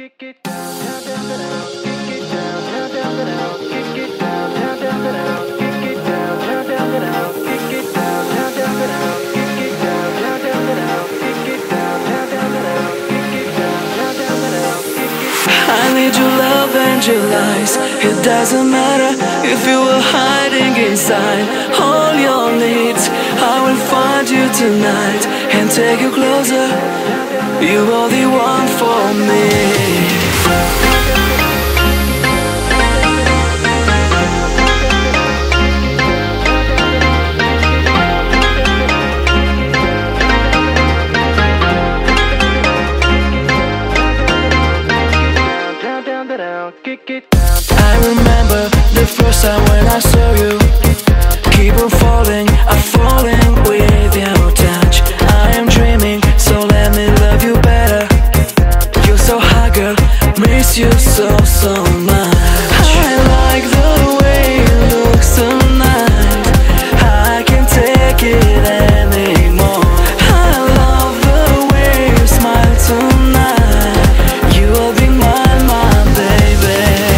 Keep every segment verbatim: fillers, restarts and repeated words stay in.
I need your love and your lies. It doesn't matter if you were hiding inside all your needs. I will find you tonight and take you closer. You are the one for me. I remember the first time when I saw you. Keep on falling, I'm falling with your touch. I am dreaming, so let me love you better. You're so hot, girl, miss you so, so much. I like the way you look tonight. I can't take it anymore. I love the way you smile tonight. You will be mine, my baby.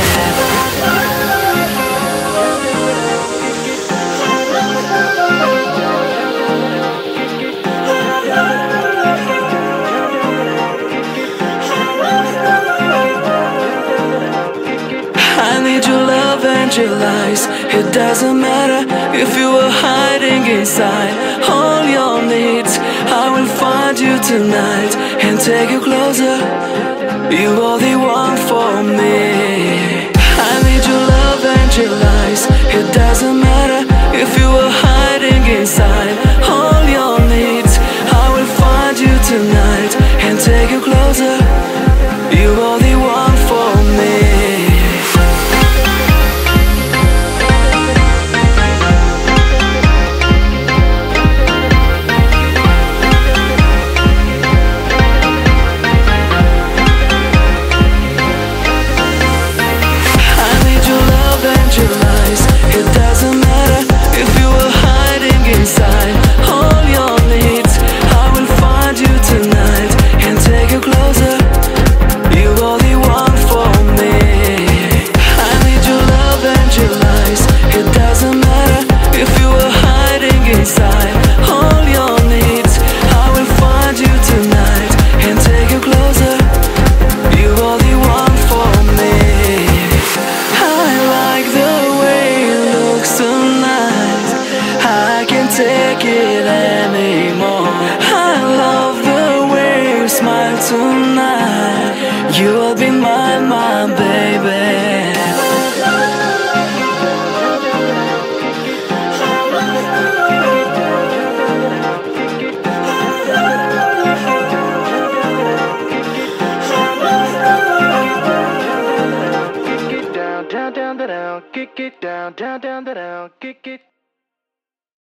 I need your love and your lies. It doesn't matter if you were hiding inside all your needs. I will find you tonight and take you closer. You are the one for me. I need your love and your lies. It doesn't matter if you were hiding inside all your needs. I will find you tonight and take you closer. You are the one for me. Take it anymore. I love the way you smile tonight. You will be mine, my baby. Kick it down, down, down, down, kick it down, down, down, down, kick it.